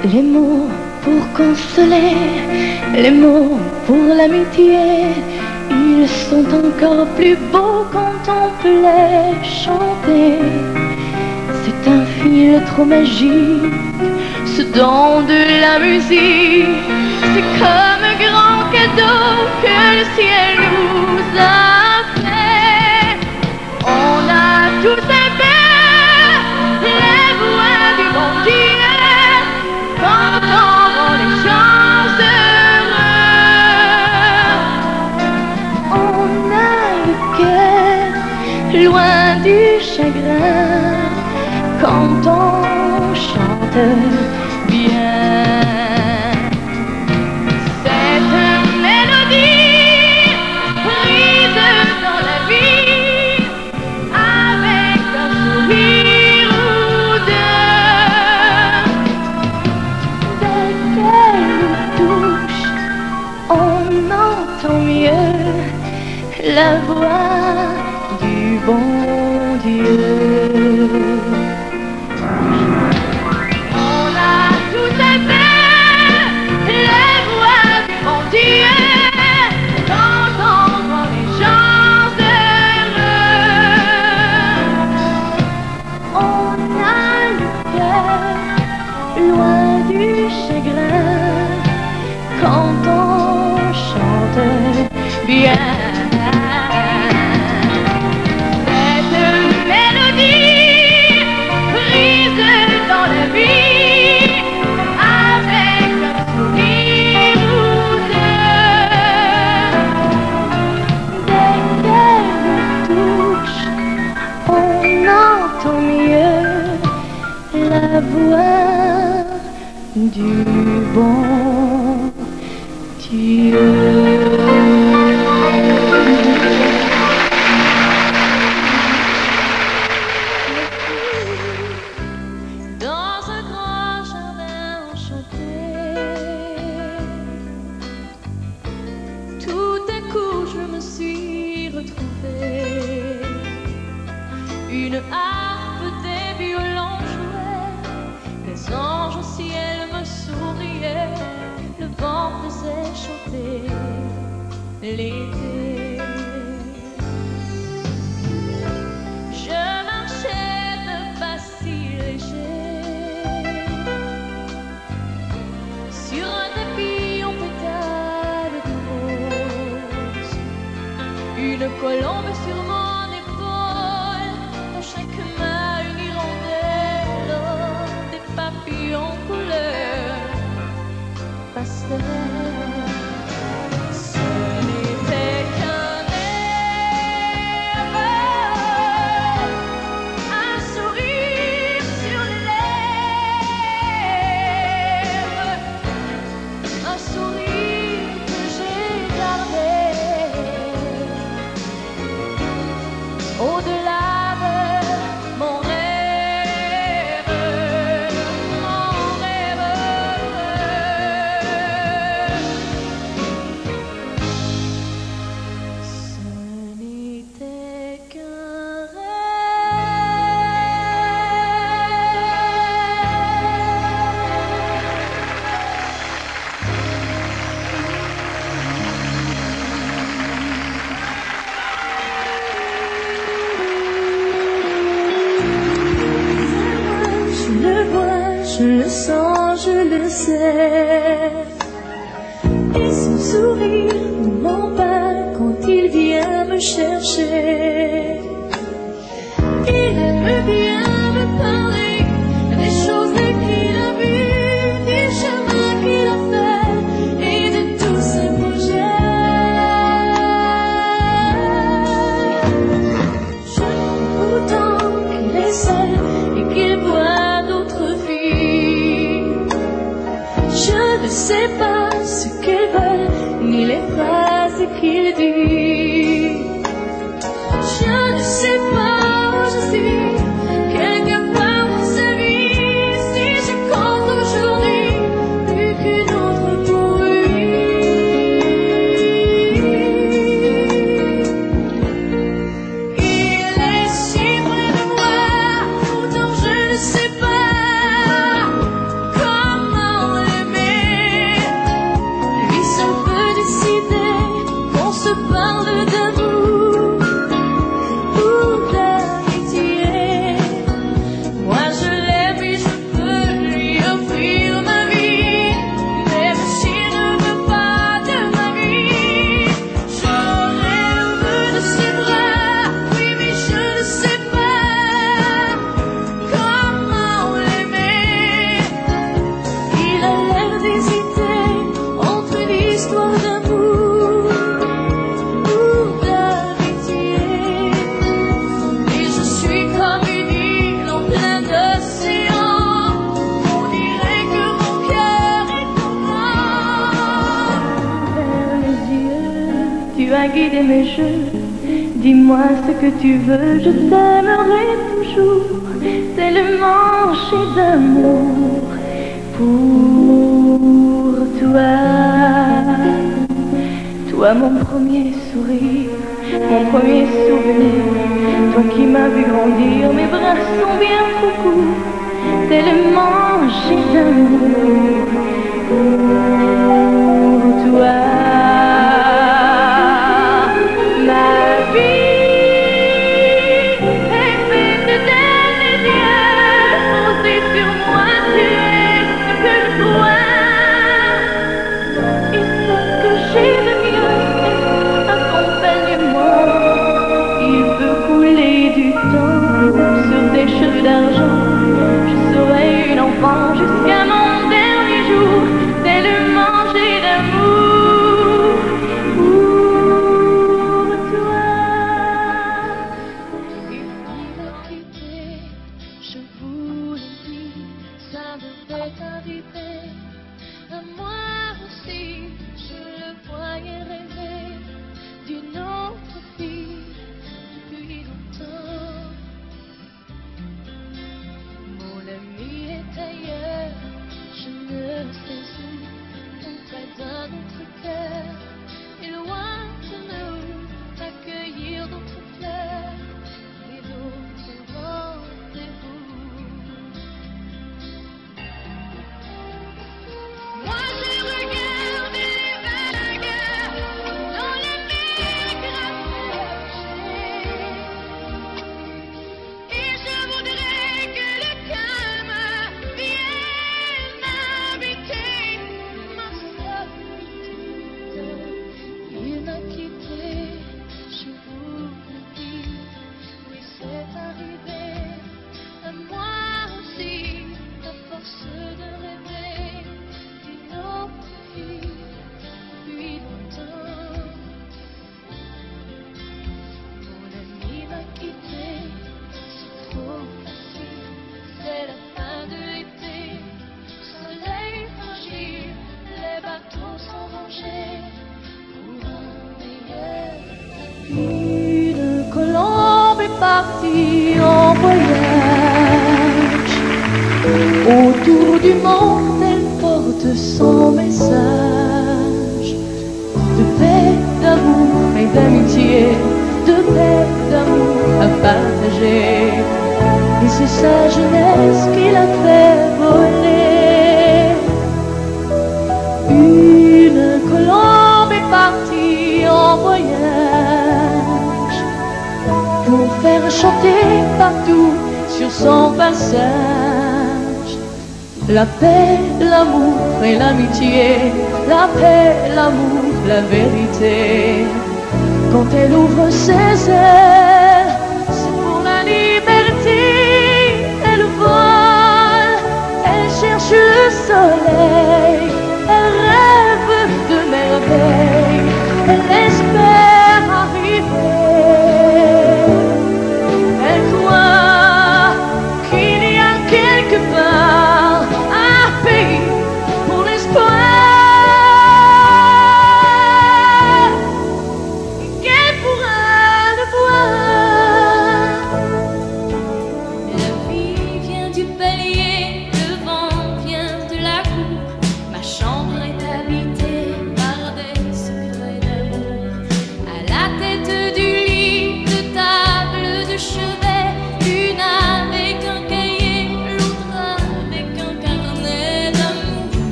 Les mots pour consoler, les mots pour l'amitié, ils sont encore plus beaux quand on peut les chanter. C'est un fil trop magique, ce don de la musique. C'est comme un grand cadeau que le ciel nous a fait. On a tous aimé les voix du bon Dieu quand on rend les gens heureux. On a le cœur loin du chagrin quand on chante bien. Cette mélodie prise dans la vie avec un sourire ou deux. Dès qu'elle nous touche, on entend mieux la voix du bon Dieu. On a tous aimé les voix du bon Dieu quand on rend les gens heureux. On a le cœur loin du chagrin quand on chante bien. La voix du bon Dieu. Dans un grand jardin enchanté, tout à coup je me suis retrouvée. Une harpe, des violons jouaient, les anges au ciel me souriaient, le vent faisait chanter l'été. Je marchais de pas si léger sur un tapis en pétales de rose, une colombe sur mon épaule, dans chaque main une hirondelle, des papillons couleur pastel. Ce n'était qu'un rêve, un sourire sur les lèvres, un sourire que j'ai gardé au-delà de mon rêve. Je le sens, je le sais. Et son sourire m'emballe quand il vient me chercher. Il aime bien me parler des choses qu'il a vues, du chemin qu'il a fait et de tous ses projets. Je trouve pourtant qu'il est seul et qu'il voit d'autres filles. Je ne sais pas ce qu'elles veulent, ni les phrases qu'il dit. Je ne sais pas où je suis, quelque part dans sa vie. Si je compte aujourd'hui plus qu'une autre pour lui. Il est si près de moi, pourtant je ne sais pas comment m'as guidé mes jeux. Dis-moi ce que tu veux, je t'aimerai toujours, tellement j'ai d'amour pour toi. Toi mon premier sourire, mon premier souvenir, toi qui m'as vu grandir, mes bras sont bien trop courts, tellement j'ai d'amour pour toi. Jusqu'à mon dernier jour, tellement j'ai d'amour pour toi. Il faut me quitter, je vous le dis, ça devait arriver à moi aussi. Je le voyais rêver d'une autre fille depuis longtemps. Mon ami est ailleurs, je ne sais où, auprès d'un autre cœur, et loin de nous, accueillir d'autres fleurs et d'autres rendez-vous. Moi j'ai regardé les vagues dans la mer glacée, et je voudrais que le calme vienne habiter ma solitude. Il m'a quitté, je vous le dis, oui c'est arrivé à moi aussi, à force de rêver d'une autre fille depuis longtemps. Mon ami m'a quitté, c'est trop facile, c'est la fin de l'été, soleil fragile, les bateaux sont rangés pour un meilleur avenir. Une colombe est partie en voyage autour du monde, elle porte son message de paix, d'amour et d'amitié, de paix, d'amour à partager. Et c'est sa jeunesse qui l'a fait voler. Une colombe est partie en voyage pour faire chanter partout sur son passage la paix, l'amour et l'amitié, la paix, l'amour, la vérité. Quand elle ouvre ses ailes,